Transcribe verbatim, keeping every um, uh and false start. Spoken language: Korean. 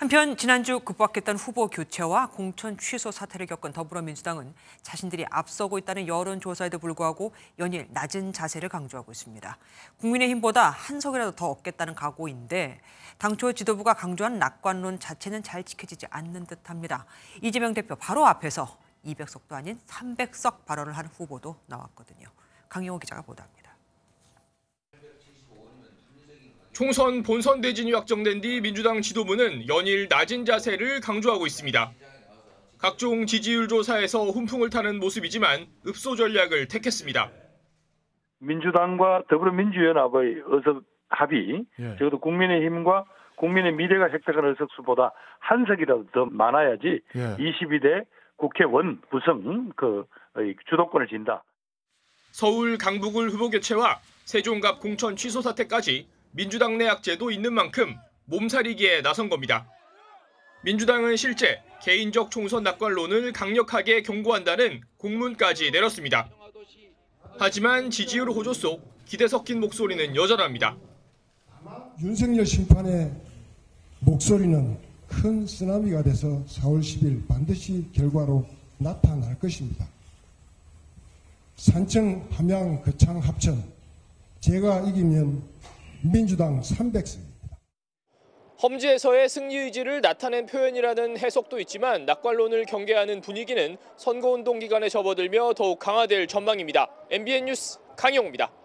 한편 지난주 급박했던 후보 교체와 공천 취소 사태를 겪은 더불어민주당은 자신들이 앞서고 있다는 여론조사에도 불구하고 연일 낮은 자세를 강조하고 있습니다. 국민의힘보다 한 석이라도 더 얻겠다는 각오인데 당초 지도부가 강조한 낙관론 자체는 잘 지켜지지 않는 듯합니다. 이재명 대표 바로 앞에서 이백 석도 아닌 삼백 석 발언을 한 후보도 나왔거든요. 강영호 기자가 보도합니다. 총선 본선 대진이 확정된 뒤 민주당 지도부는 연일 낮은 자세를 강조하고 있습니다. 각종 지지율 조사에서 훈풍을 타는 모습이지만 읍소 전략을 택했습니다. 민주당과 더불어민주연합의 의석 합이 예. 적어도 국민의힘과 국민의 미래가 획득한 의석수보다 한 석이라도 더 많아야지 예. 이십이 대 국회원 구성 그 주도권을 진다. 서울 강북을 후보 교체와 세종갑 공천 취소 사태까지 민주당 내 악재도 있는 만큼 몸살이기에 나선 겁니다. 민주당은 실제 개인적 총선 낙관론을 강력하게 경고한다는 공문까지 내렸습니다. 하지만 지지율 호조 속 기대 섞인 목소리는 여전합니다. 윤석열 심판의 목소리는 큰 쓰나미가 돼서 사월 십일 반드시 결과로 나타날 것입니다. 산청, 함양, 거창, 합천 제가 이기면 민주당 삼백 석입니다. 험지에서의 승리 의지를 나타낸 표현이라는 해석도 있지만 낙관론을 경계하는 분위기는 선거운동 기간에 접어들며 더욱 강화될 전망입니다. 엠비엔 뉴스 강영호입니다.